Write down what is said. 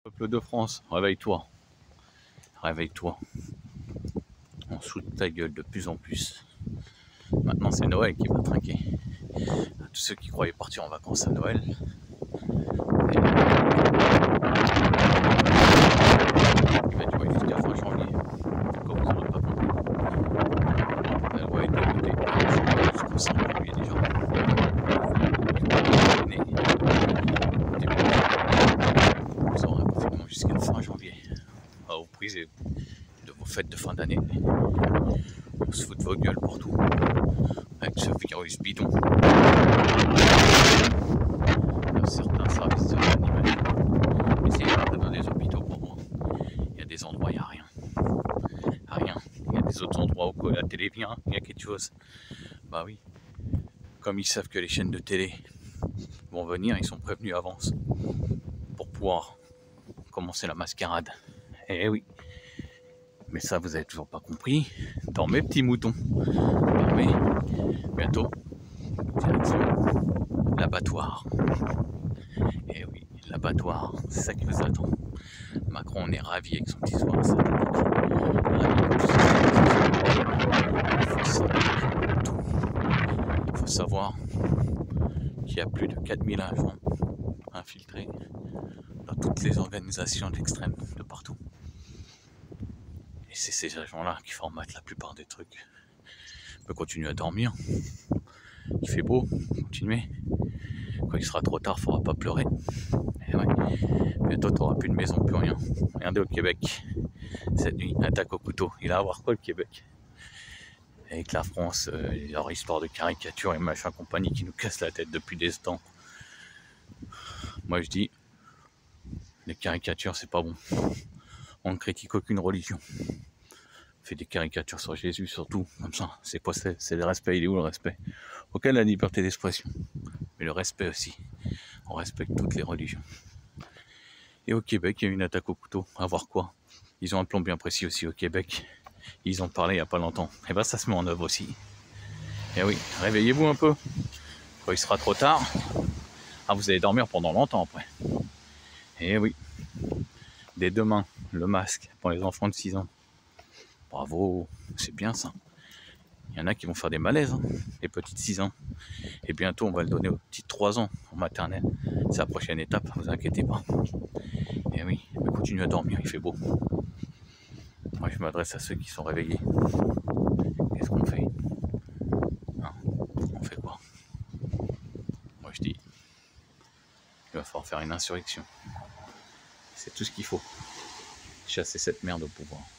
Peuple de France, réveille-toi. Réveille-toi. On se fout de ta gueule de plus en plus. Maintenant, c'est Noël qui va trinquer. Tous ceux qui croyaient partir en vacances à Noël. Il va durer jusqu'à fin janvier. Comme vous n'aurez pas compris. La loi est débutée jusqu'au 5 janvier déjà. Vous aurez un confinement jusqu'à fin janvier. Vous prisez de vos fêtes de fin d'année. On se fout de vos gueules pour tout. Avec ce virus bidon. Certains services de réanimation. Essayez d'entrer dans des hôpitaux pour moi. Il y a des endroits, il n'y a rien. Rien. Il y a des autres endroits où la télé vient, il y a quelque chose. Bah oui. Comme ils savent que les chaînes de télé vont venir, ils sont prévenus avance. Pour pouvoir commencer la mascarade. Eh oui. Mais ça, vous avez toujours pas compris. Dormez, petits moutons. Dormez. Bientôt, direction l'abattoir. Eh oui, l'abattoir, c'est ça qui vous attend. Macron, on est ravi avec son petit soir satanique. Il faut savoir qu'il y a plus de 4000 agents infiltrés dans toutes les organisations d'extrême de partout. Et c'est ces agents-là qui formatent la plupart des trucs. On peut continuer à dormir. Il fait beau, continuez. Quand il sera trop tard, il ne faudra pas pleurer. Et ouais. Bientôt, tu n'auras plus de maison, plus rien. Regardez au Québec, cette nuit, attaque au couteau. Il va avoir quoi le Québec? Avec la France, leur histoire de caricature et machin compagnie qui nous casse la tête depuis des temps. Moi je dis, les caricatures c'est pas bon. On ne critique aucune religion. On fait des caricatures sur Jésus surtout, comme ça. C'est quoi? C'est le respect, il est où le respect? Ok, la liberté d'expression, mais le respect aussi. On respecte toutes les religions. Et au Québec, il y a une attaque au couteau. À voir quoi? Ils ont un plan bien précis aussi au Québec. Ils ont parlé il n'y a pas longtemps. Et ben ça se met en œuvre aussi. Et oui, réveillez-vous un peu. Quand il sera trop tard, vous allez dormir pendant longtemps après. Et oui, dès demain, le masque pour les enfants de 6 ans. Bravo, c'est bien ça. Il y en a qui vont faire des malaises, hein, les petites 6 ans. Et bientôt, on va le donner aux petites 3 ans en maternelle. C'est la prochaine étape, vous inquiétez pas. Et oui, mais continuez à dormir, il fait beau. Moi, je m'adresse à ceux qui sont réveillés. Qu'est-ce qu'on fait? Hein? On fait quoi? Moi, je dis, il va falloir faire une insurrection. C'est tout ce qu'il faut. Chasser cette merde au pouvoir.